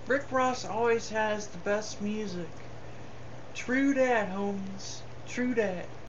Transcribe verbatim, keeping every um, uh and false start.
Rick Ross always has the best music. True dat, homies. True dat.